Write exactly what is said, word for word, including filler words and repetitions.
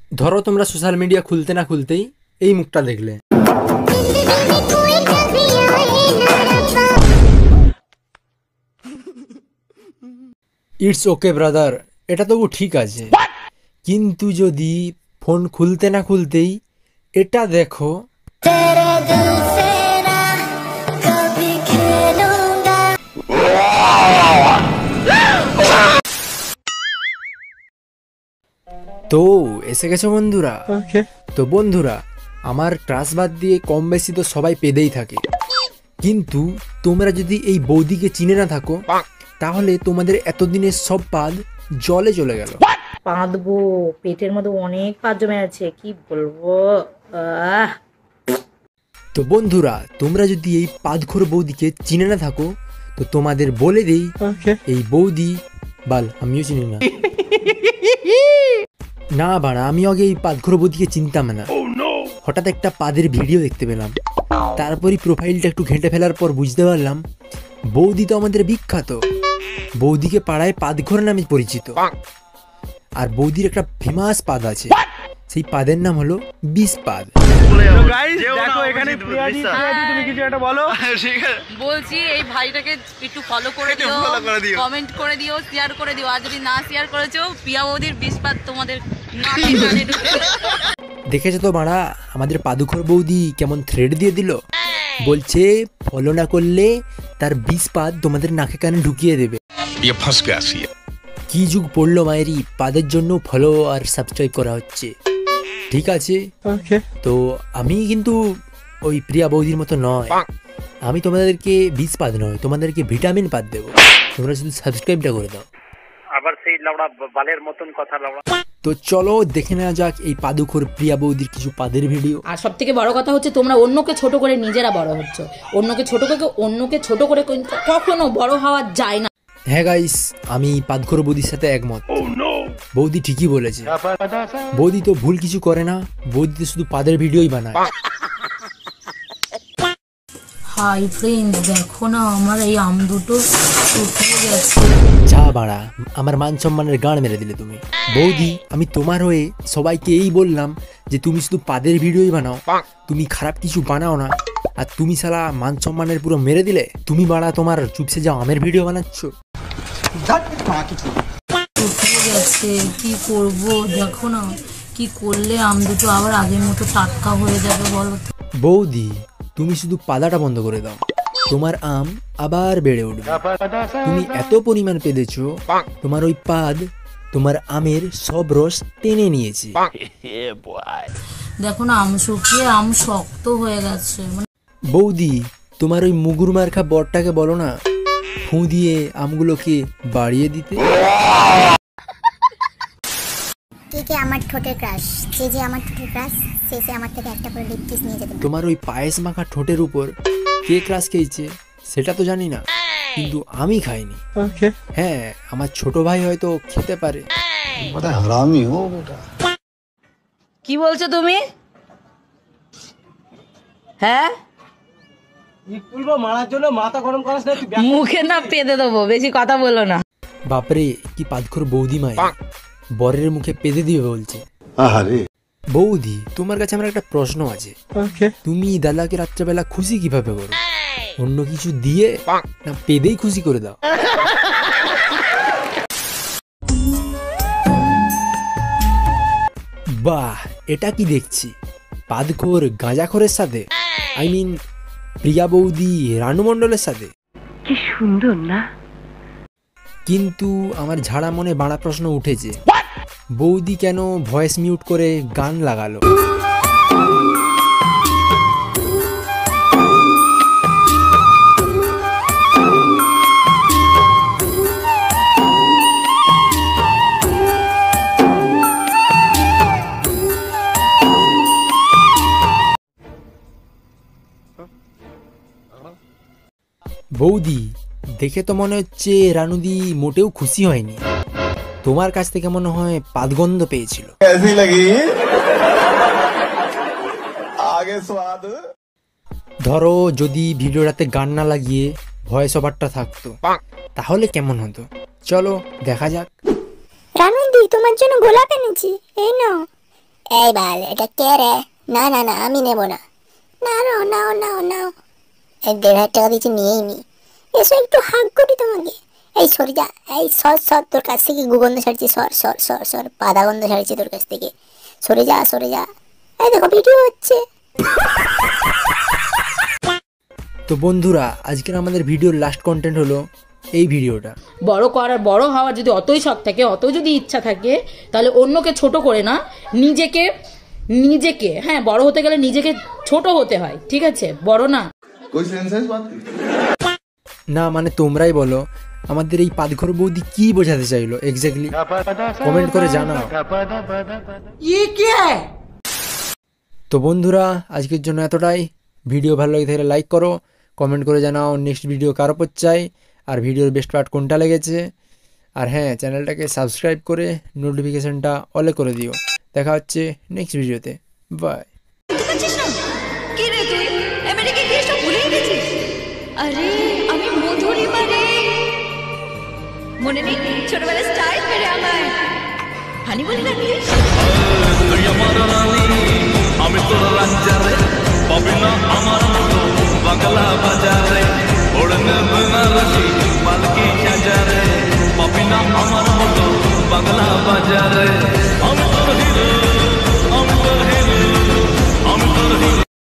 ধরো তোমরা social media খুলতে না খুলতেই এই মুখটা দেখলে, ইটস ওকে ব্রাদার, এটা তবু ঠিক আছে। কিন্তু যদি ফোন খুলতে না খুলতেই এটা দেখো, তো এসে গেছো বন্ধুরা। তো বন্ধুরা, আমার ক্রাশ বাদ দিয়ে কম বেশি তো সবাই পেদেই থাকে, কিন্তু তোমরা যদি এই বৌদিকে চিনে না থাকো তাহলে তোমাদের এতদিনের সব পাদ জলে চলে গেল। পাদবো, পেটের মধ্যে অনেক পাদ জমে আছে, কি বলবো। আহ তো বন্ধুরা, তোমরা যদি এই পাদখোর বৌদিকে চিনে না থাকো তো তোমাদের বলে দেই, এই বৌদি বাল আমিও চিনি না। না বাড়া, আমি আগে এই পাদখোর বৌদিকে চিনতাম না। হঠাৎ একটা পাদের ভিডিও দেখতে পেলাম, তারপরই প্রোফাইলটা একটু ঘেঁটে ফেলার পর বুঝতে পারলাম বৌদি তো আমাদের বিখ্যাত। বৌদিকে পাড়ায় পাদখোর নামে পরিচিত, আর বৌদির একটা ফেমাস পাদ আছে, সেই পাদের নাম হলো বিষ পাদ। বলছি এই ভাইটাকে একটু ফলো করে দিও, কমেন্ট করে দিও, শেয়ার করে দিও, আর যদি না শেয়ার করেছো প্রিয়া বৌদির বিষ পাদ তোমাদের দেখেছো তো মারা, আমাদের পাদুখোর বৌদি কেমন থ্রেড দিয়ে দিল, বলছে ফলো না করলে তার বিষ পাদ তোমাদের নাকে কানে ঢুকিয়ে দেবে। কি যুগ পড়লো মায়েরি, পাদের জন্য ফলো আর সাবস্ক্রাইব করা হচ্ছে। ঠিক আছে, তো আমি কিন্তু ওই প্রিয়া বৌদির মতো নয়, আমি তোমাদেরকে বিষ পাদ নয়, তোমাদেরকে ভিটামিন পাদ দেবো, তোমরা শুধু সাবস্ক্রাইবটা করে দাও। আবার সেই লাউড়া বালের মতন কথা লাউড়া। তো চলো দেখে নেওয়া যাক এই পাদুখোর প্রিয়া বৌদির কিছু পাদের ভিডিও। আর সব থেকে বড় কথা হচ্ছে তোমরা অন্যকে ছোট করে নিজেরা বড় হচ্ছ, অন্যকে ছোট করে অন্যকে ছোট করে কখনো বড় হওয়া যায় না। হ্যাঁ গাইস, আমি পাদখোর বৌদির সাথে একমত। বৌদি ঠিকই বলেছে, বৌদি তো ভুল কিছু করে না, বৌদি তো শুধু পাদের ভিডিওই বানায়। হাই ফ্রেন্ডস, দেখো না আমার এই আম দুটো শুকিয়ে গেছে। যা বাড়া, আমার মান সম্মানের গান মেরে দিলে তুমি। বৌদি, আমি তোমার হয়ে সবাইকে এই বললাম যে তুমি শুধু পাদের ভিডিওই বানাও, তুমি খারাপ কিছু বানাও না, আর তুমি শালা মান সম্মানের পুরো মেরে দিলে। তুমি বাড়া তোমার চুপসে যাও আমের ভিডিও বানাচ্ছ। শুকিয়ে গেছে, কি করব দেখো না, কি করলে আম দুটো আবার আগের মতো টাটকা হয়ে যাবে বলো। বৌদি, তুমি শুধু পাদাটা বন্ধ করে দাও, তোমার আম আবার বেড়ে উঠবে। তুমি এত পরিমাণ পেদেছো, তোমার ওই পাদ তোমার আমের সব রস টেনে নিয়েছে। দেখো না আম শুকিয়ে আম শক্ত হয়ে গেছে। বৌদি, তোমার ওই মুগুর মার্কা বরটাকে বলো না ফু দিয়ে আমগুলোকে বাড়িয়ে দিতে। কে কে আমার ঠোঁটের ক্রাশ, যে যে আমার ঠোঁটের ক্রাশ সে সে আমার থেকে একটা করে লিপ কিস নিয়ে যেতে। তোমার ওই পায়েস মাখা ঠোঁটের উপর কে ক্রাশ খেয়েছে সেটা তো জানি না, কিন্তু আমি খাইনি। হ্যাঁ, আমার ছোট ভাই হয়তো খেতে পারে। কি বলছো তুমি? হ্যাঁ, মুখে না পেদে দেবো, বেশি কথা বলো না। বাপরে, কি পাদখোর বৌদি মাই, বরের মুখে পেদে দিবে বলছে। বৌদি, তোমার কাছে আমার একটা প্রশ্ন আছে, তুমি দাদাকে রাত্রেবেলা খুশি কিভাবে করো? অন্য কিছু দিয়ে না পেদেই খুশি করে দাও? বাহ, এটা কি দেখছি, পাদখোর গাঁজাখোরের সাথে, আই মিন প্রিয়া বৌদি রানু মণ্ডলের সাথে। কি সুন্দর না? কিন্তু আমার ঝাড়া মনে বাড়া প্রশ্ন উঠেছে, বৌদি কেন ভয়েস মিউট করে গান লাগালো? বৌদি, দেখে তো মনে হচ্ছে রানুদি মোটেও খুশি হয়নি, তোমার কাছ থেকে মনে হয় পাদগন্ধ পেয়েছিল। ধরো যদি ভিডিওটাতে গান না লাগিয়ে ভয়েস ওভারটা থাকতো তাহলে কেমন হতো, চলো দেখা যাক। রানুদি, তোমার জন্য গোলাপ এনেছি, এই নাও। এই বাল, এটা কে রে? না না না, আমি নেব না। না নাও নাও নাও নাও। এই দেড় হাজার টাকা দিচ্ছি, নিয়েই নি। এসো একটু হাগ করি তোমাকে। এই সরে যা, এই সর সর, তোর কাছ থেকে গুগন্ধ ছাড়ছি, সর সর সর সর, পাদা গন্ধ ছাড়ছি তোর কাছ থেকে, সরে যা সরে যা। এই দেখো ভিডিও হচ্ছে। তো বন্ধুরা, আজকের আমাদের ভিডিওর লাস্ট কন্টেন্ট হলো এই ভিডিওটা। বড় করার, বড় হওয়ার যদি অতই শখ থাকে, অত যদি ইচ্ছা থাকে, তাহলে অন্যকে ছোট করে না, নিজেকে নিজেকে হ্যাঁ বড় হতে গেলে নিজেকে ছোট হতে হয়, ঠিক আছে? বড় না। না মানে তোমরাই বলো, আমাদের এই পাদঘর বৌদি কি বোঝাতে চাইলো এক্স্যাক্টলি, কমেন্ট করে জানাও। তো বন্ধুরা, আজকের জন্য এতটাই। ভিডিও ভালো লাগে থাকলে লাইক করো, কমেন্ট করে জানাও নেক্সট ভিডিও কার ওপর চাই, আর ভিডিওর বেস্ট পার্ট কোনটা লেগেছে। আর হ্যাঁ, চ্যানেলটাকে সাবস্ক্রাইব করে নোটিফিকেশনটা অলে করে দিও। দেখা হচ্ছে নেক্সট ভিডিওতে। বাই। কি রে তুই আমেরিকা গিয়ে সব ভুলে গেছিস? আরে আমি মধুরিমা রে, মনে নেই ছোটবেলায় স্টাইল মেরে আমায় হানি বলে রাখিস।